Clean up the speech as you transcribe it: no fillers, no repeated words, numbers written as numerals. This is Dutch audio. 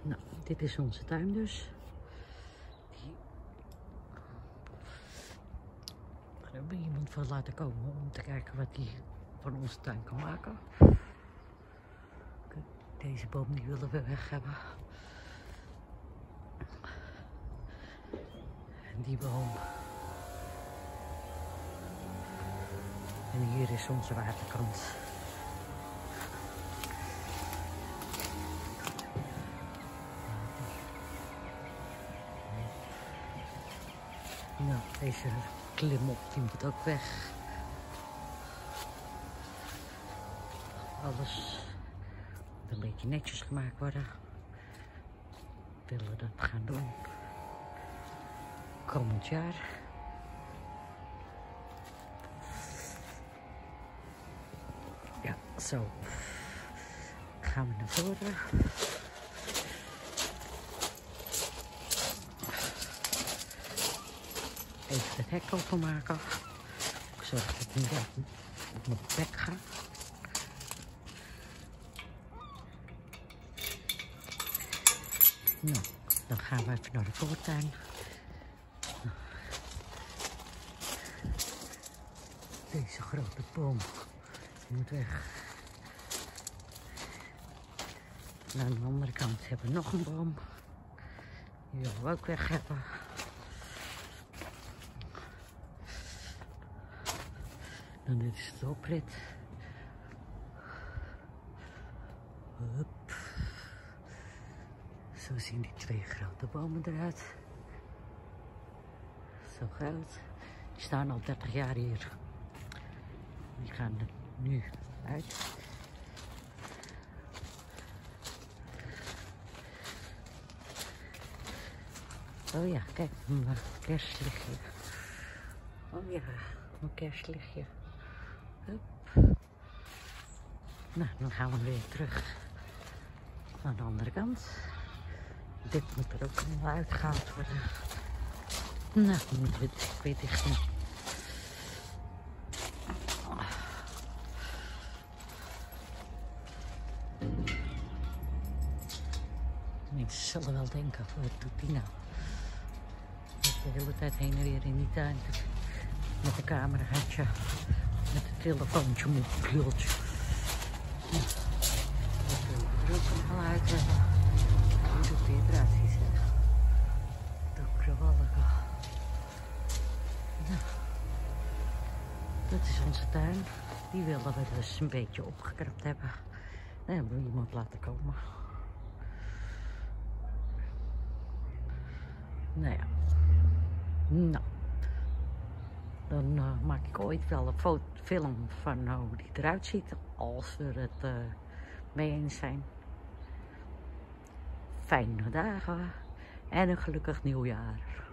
Nou, dit is onze tuin dus. Daar hebben we iemand voor laten komen om te kijken wat hij van onze tuin kan maken. Deze boom die willen we weg hebben. En die boom. En hier is onze waterkant. Nou, deze klimop die moet ook weg. Alles moet een beetje netjes gemaakt worden. We willen dat gaan doen komend jaar. Ja, zo gaan we naar voren. Even het hek openmaken. Ik zorg dat het niet op mijn bek gaat. Nou, dan gaan we even naar de voortuin. Deze grote boom moet weg. En aan de andere kant hebben we nog een boom. Die willen we ook weg hebben. Dan dit is de oprit. Hup. Zo zien die twee grote bomen eruit. Zo groot. Die staan al 30 jaar hier. Die gaan er nu uit. Oh ja, kijk, mijn kerstlichtje. Oh ja, mijn kerstlichtje. Hup. Nou, dan gaan we weer terug aan de andere kant. Dit moet er ook allemaal uitgehaald worden. Nou, dan moeten we het weer dicht doen. Mensen zullen wel denken, wat doet die nou? De hele tijd heen en weer in die tuin. Met een cameraatje. Met een telefoontje, met een pieltje. Dat willen we er ook allemaal uit hebben. Hoe doet die eruit zien, zeg. Donkere. Nou, dat is onze tuin. Die willen we dus een beetje opgeknapt hebben. Dan hebben we iemand laten komen. Nou ja. Nou. Dan maak ik ooit wel een film van hoe die eruit ziet. Als we het mee eens zijn. Fijne dagen. En een gelukkig nieuwjaar.